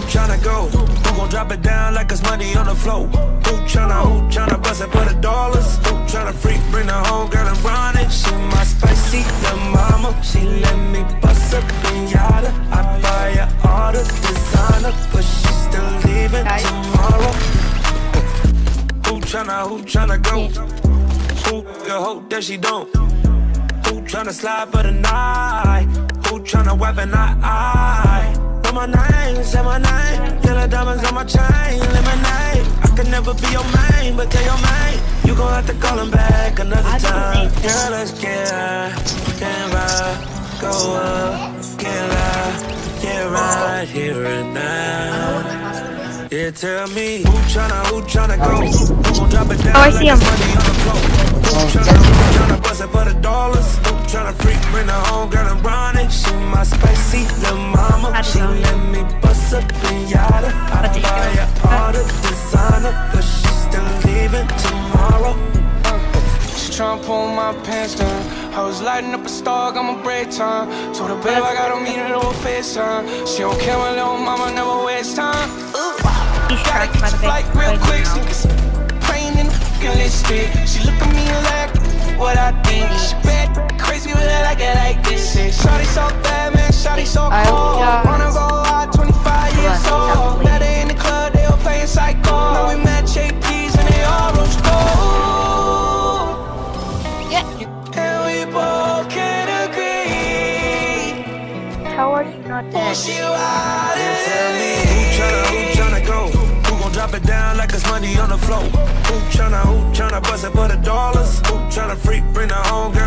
tryna go? Who gon' drop it down like it's money on the floor? Who tryna bust it for the dollars? Who tryna freak, bring her home, girl, and run it? She my spicy little mama. She let me bust a pinata. I buy her all the designer, but she still leaving tomorrow. Who tryna go? Who you hope that she don't? Who tryna slide for the night? Who tryna weapon eye? Know my name, say my name. Yellow diamonds on my chain, lemonade. I can never be your main, but tell your mate you gon' have to call him back another time. Girl, let's get high, get right, go up, get right here and now. Yeah, tell me who tryna go? Who gon' drop it down I see him. money on the floor? Who tryna bust it for the dollars? Who tryna freak, bring her home, girl, and run it? She my spicy little mama. She let me bust a pinata. I buy her all the designer, but she still leaving tomorrow. She tryna pull my pants down. I was lighting up a star, got my break time. Told her, babe, I got on me to do a FaceTime. She don't care when little mama never waste time. Gotta get your flight real quick. So praying in the fucking listed. She look at me like what I think. She bad, crazy with it, like it like this. Shawty so bad, man, shawty so cold. Wanna go out, 25 years old. Met her in the club, they all playing psycho. Now we met JP's and they all rose gold. And we both can agree. How are you not dead? She wild. Tell me who tryna go? Who gon' drop it down like it's money on the floor? Who tryna bust it for the dollars? Who tryna freak, bring her home?